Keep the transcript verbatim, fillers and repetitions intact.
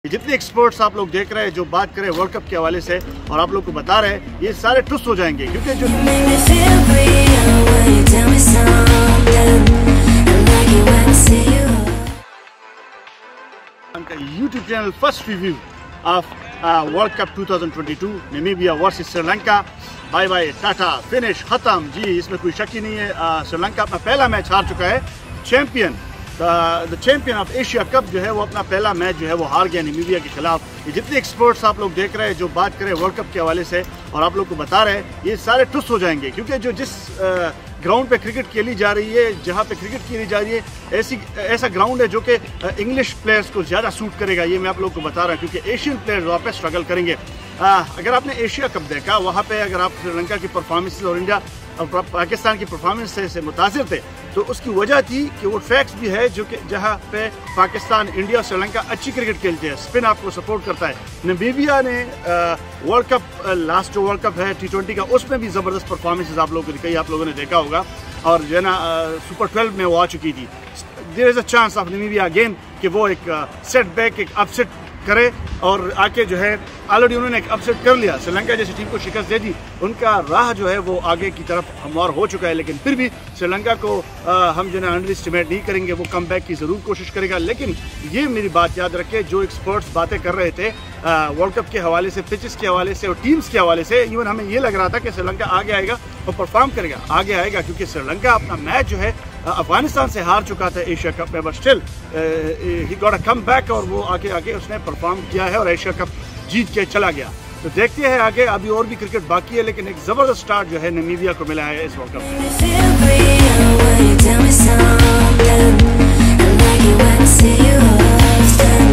जितने एक्सपर्ट्स आप लोग देख रहे हैं जो बात करें वर्ल्ड कप के हवाले से और आप लोग को बता रहे हैं ये सारे टुस हो जाएंगे क्योंकि जो YouTube channel first review of world cup two thousand twenty two Namibia versus Sri. Bye bye tata finish खत्म जी, इसमें कोई शक ही नहीं है। uh, श्रीलंका अपना पहला मैच हार चुका है। Champion the champion of Asia cup जो है वो अपना पहला मैच जो है वो हार गया नामीबिया के खिलाफ। ये जितने एक्सपर्ट्स आप लोग देख रहे हैं जो बात करें वर्ल्ड कप के हवाले से और आप लोग को बता रहे हैं ये सारे टुस हो जाएंगे क्योंकि जो जिस ग्राउंड पे क्रिकेट खेली जा रही है, जहाँ पे क्रिकेट खेली जा रही है, ऐसी ऐसा ग्राउंड है जो कि इंग्लिश प्लेयर्स को ज़्यादा सूट करेगा। ये मैं आप लोग को बता रहा हूँ क्योंकि एशियन प्लेयर्स वहाँ पे स्ट्रगल करेंगे। आ, अगर आपने एशिया कप देखा वहाँ पे अगर आप श्रीलंका की परफॉर्मेंस और इंडिया और पाकिस्तान की परफॉर्मेंस से, से मुतासिर थे तो उसकी वजह थी कि वो फैक्ट्स भी है जो कि जहाँ पे पाकिस्तान, इंडिया और श्रीलंका अच्छी क्रिकेट खेलते हैं, स्पिन आपको सपोर्ट करता है। नामीबिया ने वर्ल्ड कप, लास्ट जो वर्ल्ड कप है टी ट्वेंटी का, उसमें भी ज़बरदस्त परफॉर्मेंसेस आप लोगों ने कई आप लोगों ने देखा होगा और जो है ना सुपर ट्वेल्व में वो आ चुकी थी। There is a chance of Namibia again कि वो एक सेट बैक, एक अपसेट करे और आके जो है ऑलरेडी उन्होंने एक अपसेट कर लिया, श्रीलंका जैसी टीम को शिकस्त दे दी। उनका राह जो है वो आगे की तरफ हमवार हो चुका है, लेकिन फिर भी श्रीलंका को आ, हम जो है अंडर एस्टिमेट नहीं करेंगे। वो कम बैक की ज़रूर कोशिश करेगा। लेकिन ये मेरी बात याद रखे, जो एक्सपर्ट्स बातें कर रहे थे वर्ल्ड कप के हवाले से, पिचेस के हवाले से और टीम्स के हवाले से, इवन हमें ये लग रहा था कि श्रीलंका आगे आएगा और परफॉर्म करेगा, आगे आएगा क्योंकि श्रीलंका अपना मैच जो है अफगानिस्तान से हार चुका था एशिया कप में, but still he got a come back और वो आगे आगे उसने परफॉर्म किया है और एशिया कप जीत के चला गया। तो देखते हैं आगे, अभी और भी क्रिकेट बाकी है, लेकिन एक ज़बरदस्त स्टार्ट जो है नामीबिया को मिला है इस वर्ल्ड कप में।